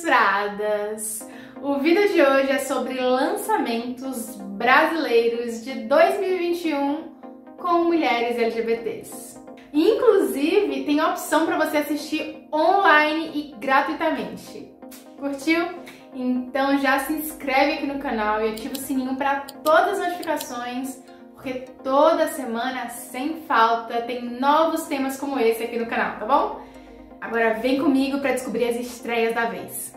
censuradas! O vídeo de hoje é sobre lançamentos brasileiros de 2021 com mulheres LGBTs. Inclusive, tem a opção para você assistir online e gratuitamente. Curtiu? Então já se inscreve aqui no canal e ativa o sininho para todas as notificações, porque toda semana, sem falta, tem novos temas como esse aqui no canal, tá bom? Agora vem comigo para descobrir as estreias da vez.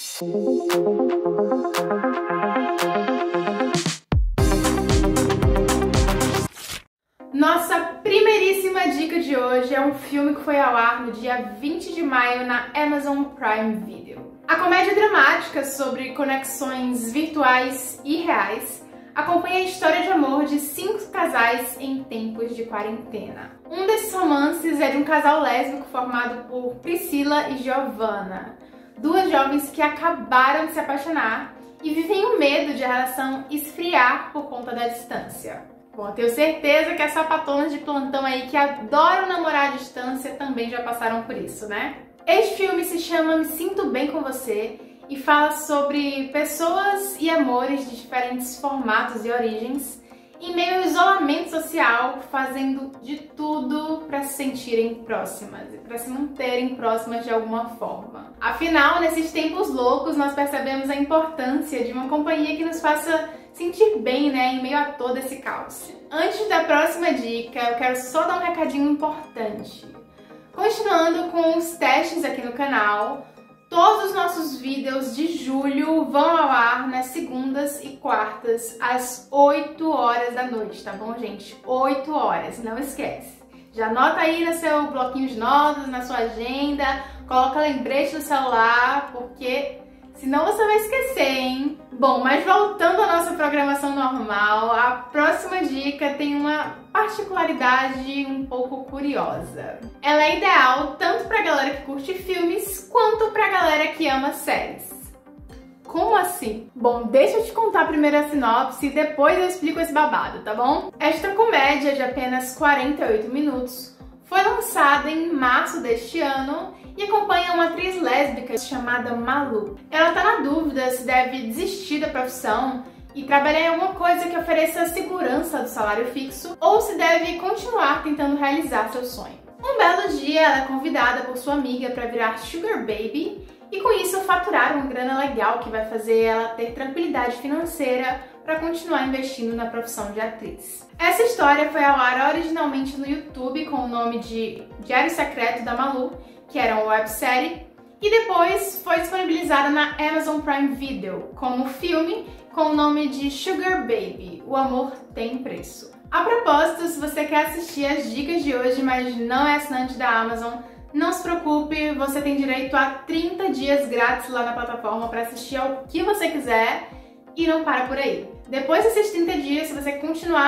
Nossa primeiríssima dica de hoje é um filme que foi ao ar no dia 20 de maio na Amazon Prime Video. A comédia dramática sobre conexões virtuais e reais acompanha a história de amor de 5 casais em tempos de quarentena. Um desses romances é de um casal lésbico formado por Priscila e Giovanna, duas jovens que acabaram de se apaixonar e vivem o medo de a relação esfriar por conta da distância. Bom, eu tenho certeza que as sapatonas de plantão aí que adoram namorar à distância também já passaram por isso, né? Este filme se chama Me Sinto Bem Com Você e fala sobre pessoas e amores de diferentes formatos e origens em meio ao isolamento social, fazendo de tudo para se sentirem próximas e para se manterem próximas de alguma forma. Afinal, nesses tempos loucos, nós percebemos a importância de uma companhia que nos faça sentir bem, né, em meio a todo esse caos. Antes da próxima dica, eu quero só dar um recadinho importante. Continuando com os testes aqui no canal, todos os nossos vídeos de julho vão ao ar nas segundas e quartas às 8 horas da noite, tá bom, gente? 8 horas, não esquece. Já anota aí no seu bloquinho de notas, na sua agenda, coloca lembrete no celular, porque senão você vai esquecer, hein? Bom, mas voltando à nossa programação normal, a próxima dica tem uma particularidade um pouco curiosa. Ela é ideal tanto pra galera que curte filmes, quanto pra galera que ama séries. Como assim? Bom, deixa eu te contar primeiro a sinopse e depois eu explico esse babado, tá bom? Esta comédia de apenas 48 minutos foi lançada em março deste ano e acompanha uma atriz lésbica chamada Malu. Ela tá na dúvida se deve desistir da profissão e trabalhar em alguma coisa que ofereça segurança do salário fixo ou se deve continuar tentando realizar seu sonho. Um belo dia ela é convidada por sua amiga para virar Sugar Baby e com isso faturar uma grana legal que vai fazer ela ter tranquilidade financeira para continuar investindo na profissão de atriz. Essa história foi ao ar originalmente no YouTube com o nome de Diário Secreto da Malu, que era uma websérie, e depois foi disponibilizada na Amazon Prime Video como filme com o nome de Sugar Baby, O Amor Tem Preço. A propósito, se você quer assistir as dicas de hoje, mas não é assinante da Amazon, não se preocupe, você tem direito a 30 dias grátis lá na plataforma para assistir ao que você quiser e não para por aí. Depois desses 30 dias, se você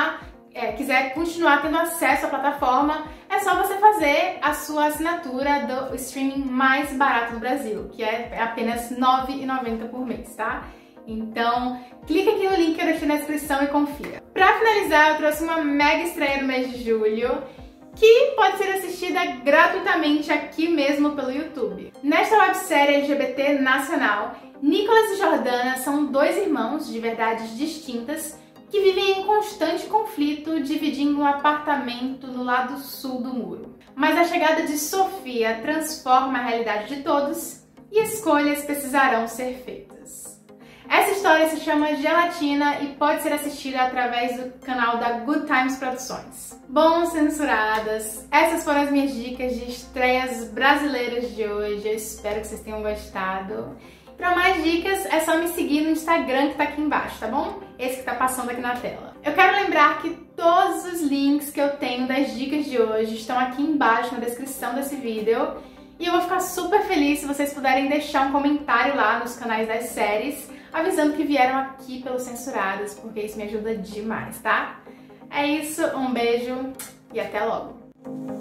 quiser continuar tendo acesso à plataforma, é só você fazer a sua assinatura do streaming mais barato do Brasil, que é apenas R$ 9,90 por mês, tá? Então, clica aqui no link que eu deixei na descrição e confira. Pra finalizar, eu trouxe uma mega estreia do mês de julho, que pode ser assistida gratuitamente aqui mesmo pelo YouTube. Nesta websérie LGBT nacional, Nicolas e Jordana são dois irmãos de verdades distintas que vivem em constante conflito, dividindo um apartamento no lado sul do muro. Mas a chegada de Sofia transforma a realidade de todos e escolhas precisarão ser feitas. Essa história se chama Gelatina e pode ser assistida através do canal da Good Times Produções. Bom, censuradas, essas foram as minhas dicas de estreias brasileiras de hoje. Eu espero que vocês tenham gostado. Para mais dicas, é só me seguir no Instagram que tá aqui embaixo, tá bom? Esse que tá passando aqui na tela. Eu quero lembrar que todos os links que eu tenho das dicas de hoje estão aqui embaixo na descrição desse vídeo. E eu vou ficar super feliz se vocês puderem deixar um comentário lá nos canais das séries, avisando que vieram aqui pelos Censuradas, porque isso me ajuda demais, tá? É isso, um beijo e até logo!